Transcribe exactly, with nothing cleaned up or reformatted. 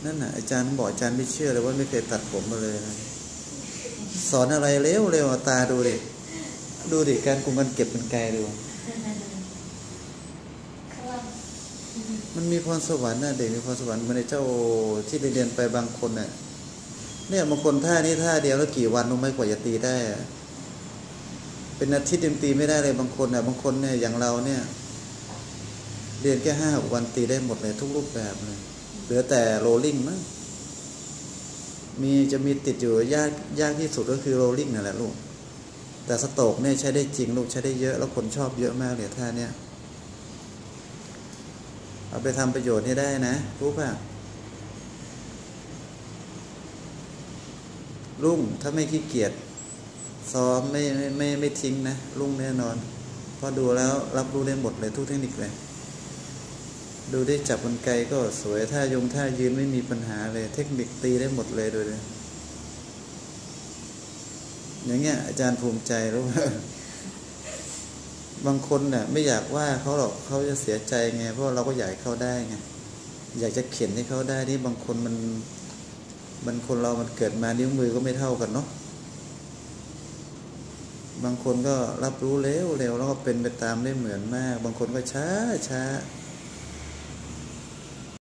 นั่นน่ะอาจารย์บอกอาจารย์ไม่เชื่อเลยว่าไม่เคยตัดผมมาเลยสอนอะไรเร็วเร็วตาดูดิดูดิการกุมกันเก็บเป็นไกลดูมันมีพรสวรรค์นะเด็กมีพรสวรรค์เหมือนในเจ้าที่เรียนไปบางคนเนี่ยเนี่ยบางคนท่านี้ท่าเดียวแล้วกี่วันรู้ไหมกว่าจะตีได้เป็นอาทิตย์ยังตีไม่ได้เลยบางคนอ่ะบางคนเนี่ยอย่างเราเนี่ยเรียนแค่ห้าหกวันตีได้หมดเลยทุกรูปแบบเลยเหลือแต่โรลลิ่งมั้งมีจะมีติดอยู่ยากยากที่สุดก็คือโรลลิ่งนั่นแหละลูกแต่สโตรกเนี่ยใช้ได้จริงลูกใช้ได้เยอะแล้วคนชอบเยอะมากเลยท่าเนี้ยเอาไปทำประโยชน์ให้ได้นะรู้ป่ะรุ่งถ้าไม่ขี้เกียจซ้อมไม่ไม่ไม่ไม่ทิ้งนะรุ่งแน่นอนพอดูแล้วรับรู้ได้หมดเลยทุกเทคนิคเลยดูได้จับกลไกก็สวยท่ายงท่ายืนไม่มีปัญหาเลยเทคนิคตีได้หมดเลยดูเลยอย่างเงี้ยอาจารย์ภูมิใจรู้ว่าบางคนเนี่ยไม่อยากว่าเขาหรอกเขาจะเสียใจไงเพราะเราก็อยากเขาได้ไงอยากจะเขียนให้เขาได้นี่บางคนมันมันคนเรามันเกิดมานิ้วมือก็ไม่เท่ากันเนาะบางคนก็รับรู้เร็วเร็วแล้วก็เป็นไปตามได้เหมือนมากบางคนก็ช้าช้า